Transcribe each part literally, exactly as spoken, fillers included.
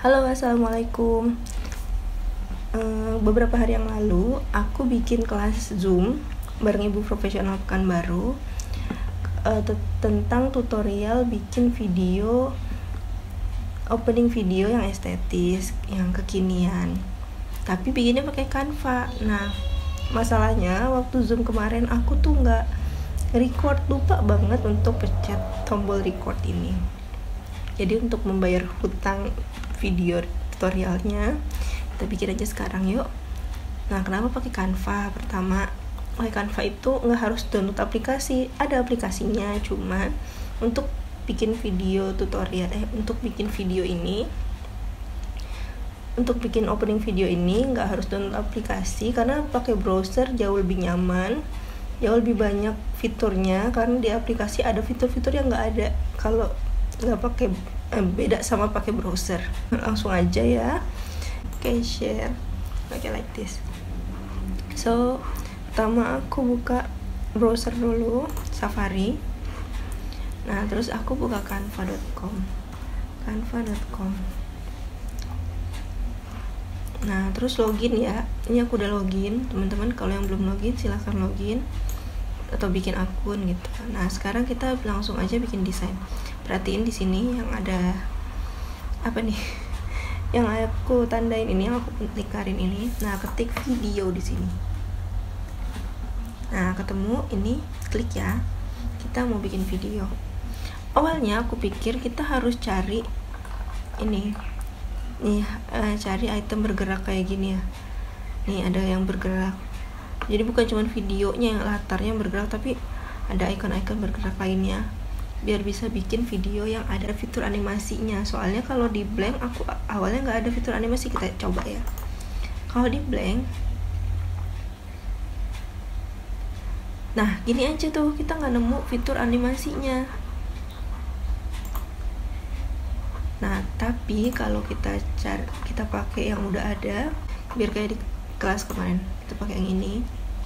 Halo, assalamualaikum. Uh, beberapa hari yang lalu aku bikin kelas Zoom bareng ibu profesional Pekanbaru uh, t- tentang tutorial bikin video, opening video yang estetis, yang kekinian. Tapi bikinnya pakai Canva. Nah, masalahnya waktu Zoom kemarin aku tuh nggak record, lupa banget untuk pencet tombol record ini. Jadi untuk membayar hutang video tutorialnya, kita bikin aja sekarang yuk. Nah, kenapa pakai Canva? Pertama, pakai Canva itu nggak harus download aplikasi, ada aplikasinya. Cuma untuk bikin video tutorial, eh untuk bikin video ini, untuk bikin opening video ini nggak harus download aplikasi, karena pakai browser jauh lebih nyaman, jauh lebih banyak fiturnya. Karena di aplikasi ada fitur-fitur yang nggak ada kalau nggak pakai, eh, beda sama pakai browser. Langsung aja ya. Oke, okay, share. Oke, okay, like this. So, pertama aku buka browser dulu, Safari. Nah, terus aku buka canva dot com. canva dot com. Nah, terus login ya. Ini aku udah login. Teman-teman kalau yang belum login silahkan login atau bikin akun gitu. Nah, sekarang kita langsung aja bikin desain. Perhatiin di sini yang ada apa nih? Yang aku tandain ini, yang aku lingkarin ini. Nah, ketik video di sini. Nah, ketemu ini, klik ya. Kita mau bikin video. Awalnya aku pikir kita harus cari ini. Nih, eh, cari item bergerak kayak gini ya. Nih, ada yang bergerak. Jadi bukan cuma videonya yang latarnya bergerak, tapi ada icon-icon bergerak lainnya, biar bisa bikin video yang ada fitur animasinya. Soalnya kalau di blank, aku awalnya nggak ada fitur animasi. Kita coba ya. Kalau di blank, nah gini aja tuh, kita nggak nemu fitur animasinya. Nah, tapi kalau kita cari, kita pakai yang udah ada, biar kayak di kelas kemarin, kita pakai yang ini.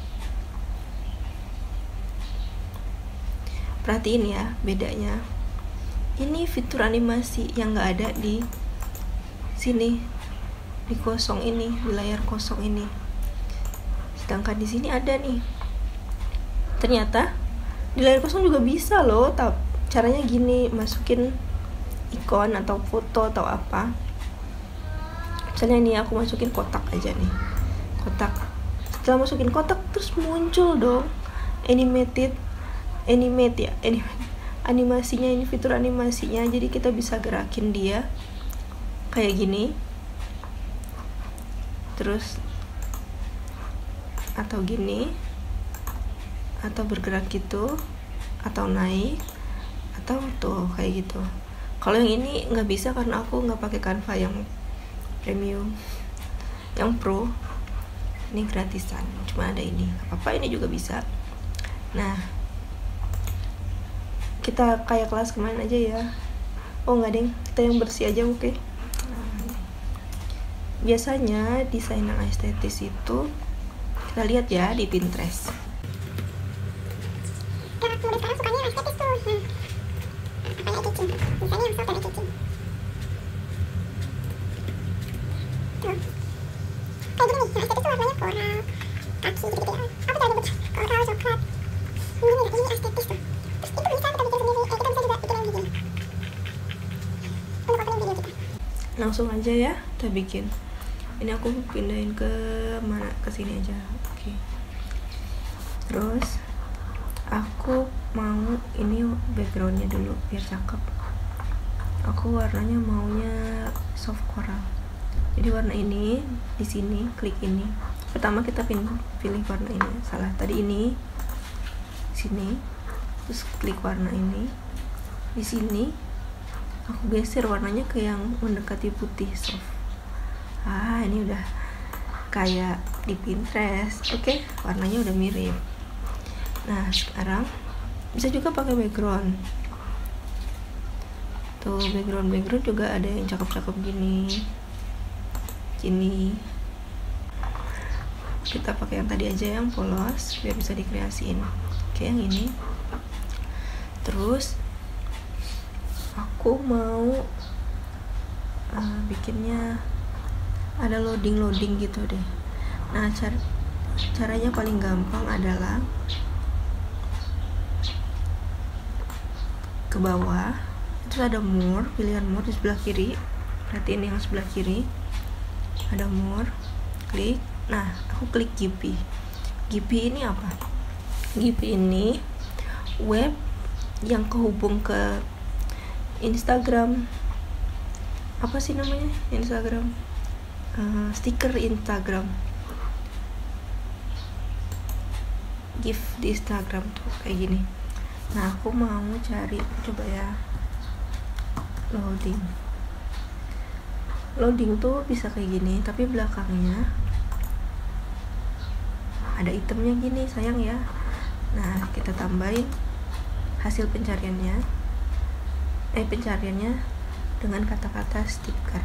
Perhatiin ya bedanya. Ini fitur animasi yang nggak ada di sini, di kosong ini, di layar kosong ini. Sedangkan di sini ada nih. Ternyata di layar kosong juga bisa loh. Tapi caranya gini, masukin ikon atau foto atau apa. Misalnya ini aku masukin kotak aja nih, kotak. Setelah masukin kotak, terus muncul dong animated animate ya animate. Animasinya ini, fitur animasinya. Jadi kita bisa gerakin dia kayak gini, terus atau gini, atau bergerak gitu, atau naik, atau tuh kayak gitu. Kalau yang ini nggak bisa karena aku nggak pakai Canva yang premium. Yang pro ini gratisan, cuma ada ini. Apa ini juga bisa. Nah, kita kayak kelas kemarin aja ya. Oh nggak deng, kita yang bersih aja, oke okay? Nah, biasanya desain yang estetis itu kita lihat ya di Pinterest. Gerak muda sekarang sukanya estetis tuh. Hmm. Apa ya kitchen? Misalnya yang soft dari kitchen. Tuh. Kayak gini nih, yang estetis tuh warnanya coral, kaki gitu-gitu ya. Apa tuh nyebut? Coral, coklat. Ini nih, ini estetis tuh. Terus itu bisa kita bikin sendiri. Eh, kita bisa juga bikin yang begini. Untuk opening video kita. Langsung aja ya, kita bikin. Ini aku pindahin ke mana? Ke sini aja. Oke. Okay. Terus aku mau ini backgroundnya dulu biar cakep. Aku warnanya maunya soft coral. Jadi warna ini di sini, klik ini. Pertama kita pilih pilih warna ini. Salah tadi ini. Sini. Terus klik warna ini. Di sini aku geser warnanya ke yang mendekati putih soft. Ah, ini udah kayak di Pinterest. Oke, okay, warnanya udah mirip. Nah, sekarang bisa juga pakai background. Tuh, background-background juga ada yang cakep-cakep gini. Gini. Kita pakai yang tadi aja, yang polos, biar bisa dikreasiin. Oke, yang ini. Terus aku mau uh, bikinnya ada loading-loading gitu deh. Nah, car caranya paling gampang adalah ke bawah, terus ada more, pilihan more di sebelah kiri. Perhatiin yang sebelah kiri ada more, klik. Nah, aku klik Gipi. Gipi ini apa? Gipi ini web yang kehubung ke Instagram. Apa sih namanya Instagram? Uh, stiker Instagram. GIF di Instagram tuh kayak gini. Nah, aku mau cari, coba ya, loading. Loading tuh bisa kayak gini, tapi belakangnya ada itemnya gini, sayang ya. Nah, kita tambahin hasil pencariannya, eh pencariannya dengan kata-kata stiker.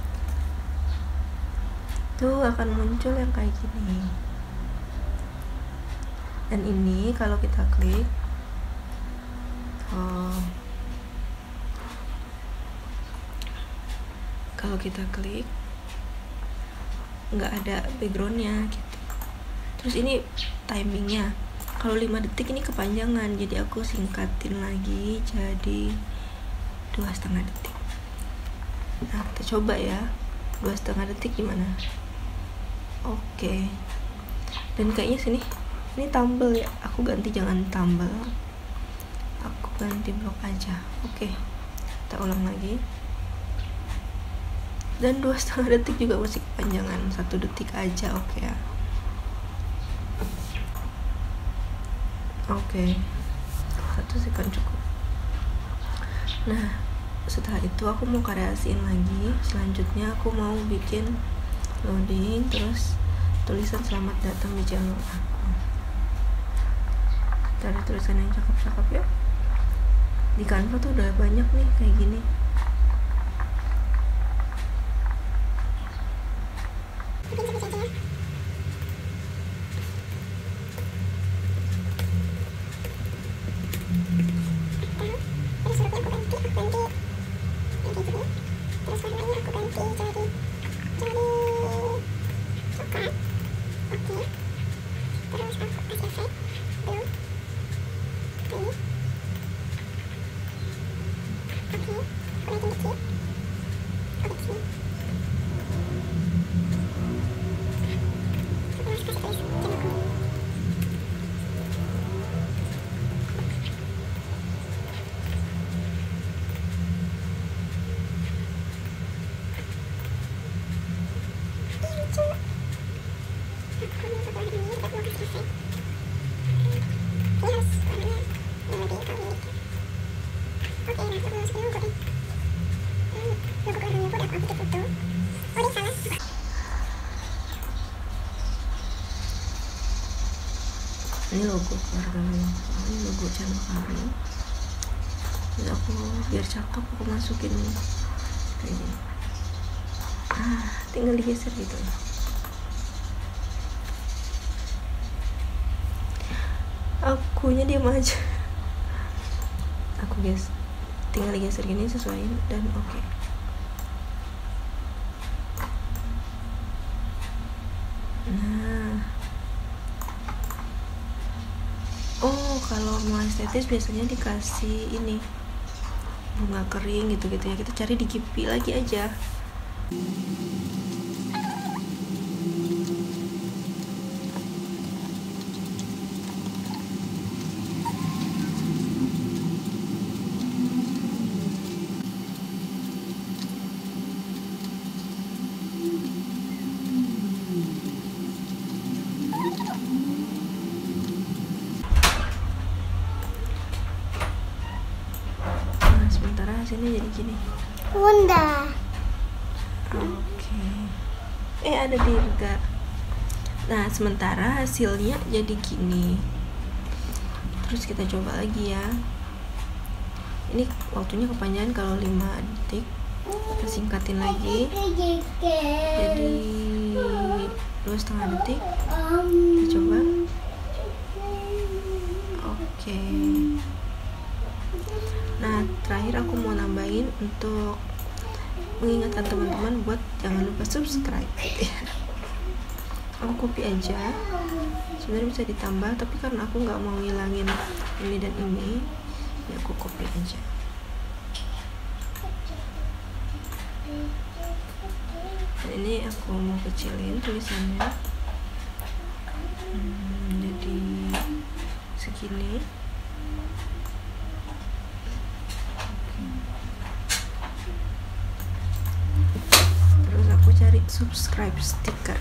Tuh akan muncul yang kayak gini. Dan ini kalau kita klik, oh, kalau kita klik nggak ada backgroundnya gitu. Terus ini timingnya, kalau lima detik ini kepanjangan, jadi aku singkatin lagi jadi dua setengah detik. Nah, kita coba ya, dua setengah detik gimana? Oke. Dan kayaknya sini ini tumble ya, aku ganti jangan tumble, aku ganti blok aja. Oke, kita ulang lagi. Dan dua setengah detik juga masih kepanjangan, satu detik aja. Oke ya. Oke, satu second cukup. Nah, setelah itu aku mau kreasiin lagi. Selanjutnya aku mau bikin loading, terus tulisan selamat datang di channel aku. Cari tulisan yang cakep-cakep ya. Di Canva tuh udah banyak nih kayak gini. Ini logo keluarga lo, ini logo channel kami. Jadi aku biar cakep aku masukin kayak gini. Ah, tinggal digeser gitu. Akunya diam aja. Aku guys, tinggal digeser gini, sesuaiin dan oke. Okay. Nah, oh kalau mau estetis biasanya dikasih ini bunga kering gitu-gitu ya. Kita cari di Gipi lagi aja. Hasilnya jadi gini. Bunda. Oke. Okay. Eh ada Dirga. Nah sementara hasilnya jadi gini. Terus kita coba lagi ya. Ini waktunya kepanjangan kalau lima detik. Kita singkatin lagi. Jadi dua setengah detik. Kita coba. Oke. Okay. Nah terakhir aku mau nambahin untuk mengingatkan teman-teman buat jangan lupa subscribe gitu ya. Aku copy aja, sebenarnya bisa ditambah tapi karena aku nggak mau ngilangin ini dan ini ya aku copy aja. Dan ini aku mau kecilin tulisannya, hmm, jadi segini. Terus aku cari subscribe stiker.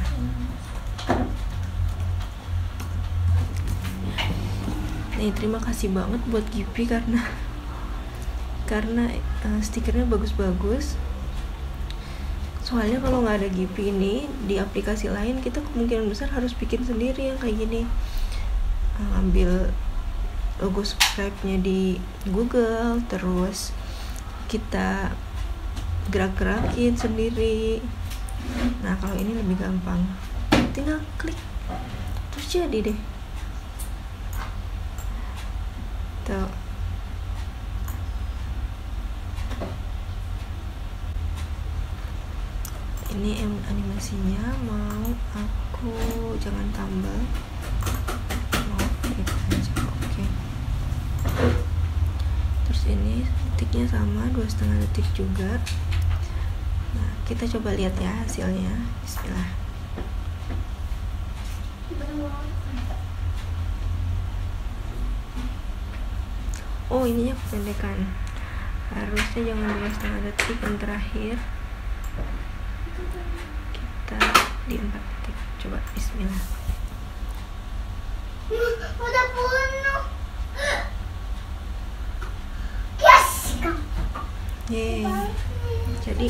Nih, terima kasih banget buat Gipi karena karena uh, stikernya bagus-bagus. Soalnya kalau nggak ada Gipi ini di aplikasi lain, kita kemungkinan besar harus bikin sendiri yang kayak gini. Uh, ambil logo subscribe-nya di Google, terus kita gerak-gerakin sendiri. Nah, kalau ini lebih gampang, tinggal klik terus jadi deh. Tuh. Ini animasinya mau aku jangan tambah, mau itu aja, oke. Okay. Terus ini detiknya sama dua setengah detik juga. Nah, kita coba lihat ya hasilnya. Bismillah. Oh, ininya kependekan, harusnya jangan dua setengah detik yang terakhir, kita di empat detik. Coba bismillah. Udah penuh. Yes. Yeay. Jadi,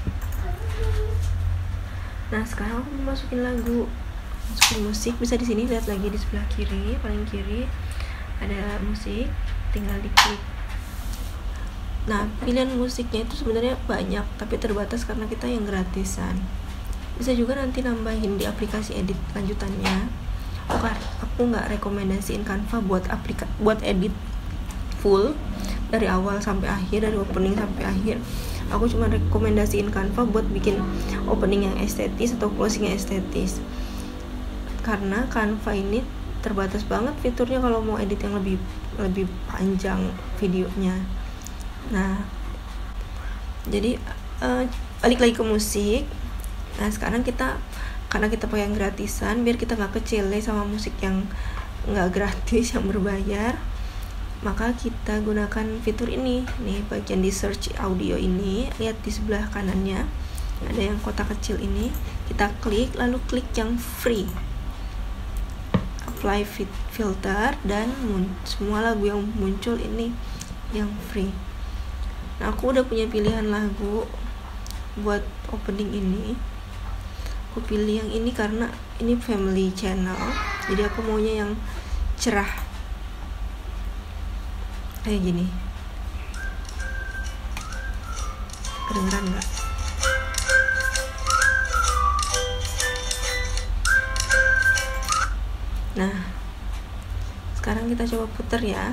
nah sekarang aku mau masukin lagu, masukin musik. Bisa di sini lihat lagi di sebelah kiri, paling kiri ada musik, tinggal diklik. Nah, pilihan musiknya itu sebenarnya banyak tapi terbatas karena kita yang gratisan. Bisa juga nanti nambahin di aplikasi edit lanjutannya. Oke, aku nggak rekomendasiin Canva buat aplika buat edit full dari awal sampai akhir, dari opening sampai akhir. Aku cuma rekomendasiin Canva buat bikin opening yang estetis atau closing yang estetis. Karena Canva ini terbatas banget fiturnya kalau mau edit yang lebih lebih panjang videonya. Nah, jadi uh, balik lagi ke musik. Nah, sekarang kita karena kita pakai yang gratisan, biar kita nggak kecele sama musik yang nggak gratis yang berbayar, maka kita gunakan fitur ini. Nih, bagian di search audio ini, lihat di sebelah kanannya ada yang kotak kecil ini. Kita klik, lalu klik yang free, apply fit filter, dan semua lagu yang muncul ini yang free. Nah, aku udah punya pilihan lagu buat opening ini. Aku pilih yang ini karena ini family channel, jadi aku maunya yang cerah kayak gini. Kedengeran nggak? Nah, sekarang kita coba puter ya.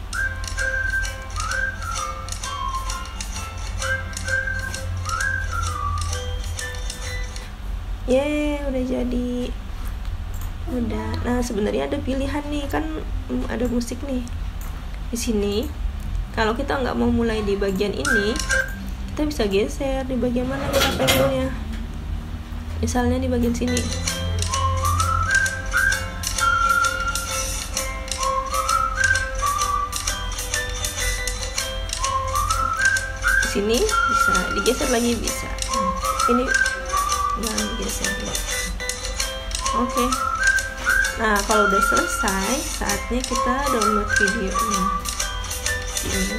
Yeay, udah jadi. Udah. Nah, sebenarnya ada pilihan nih, kan ada musik nih di sini. Kalau kita nggak mau mulai di bagian ini, kita bisa geser di bagian mana kita pengennya. Misalnya di bagian sini. Di sini bisa digeser lagi, bisa. Ini nggak geser. Oke. Nah, kalau udah selesai, saatnya kita download videonya. Sini.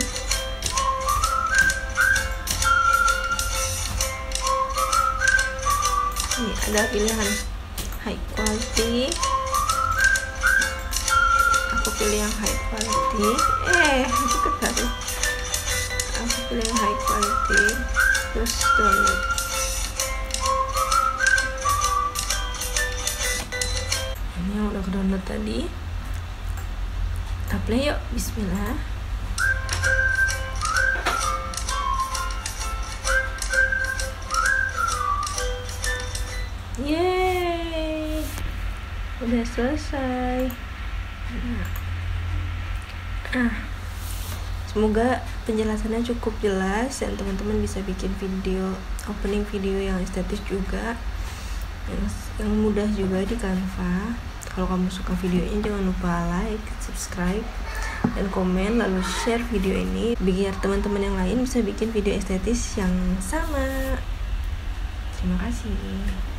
Ini ada pilihan high quality. Aku pilih yang high quality. Eh, itu ketarik. Aku pilih yang high quality. Terus download. Ini yang udah ke download tadi. Kita play yuk. Bismillah. Yeay, udah selesai. Nah. ah Semoga penjelasannya cukup jelas dan teman-teman bisa bikin video opening video yang estetis juga, yang, yang mudah juga di Canva. Kalau kamu suka videonya jangan lupa like, subscribe, dan komen, lalu share video ini biar teman-teman yang lain bisa bikin video estetis yang sama. Terima kasih.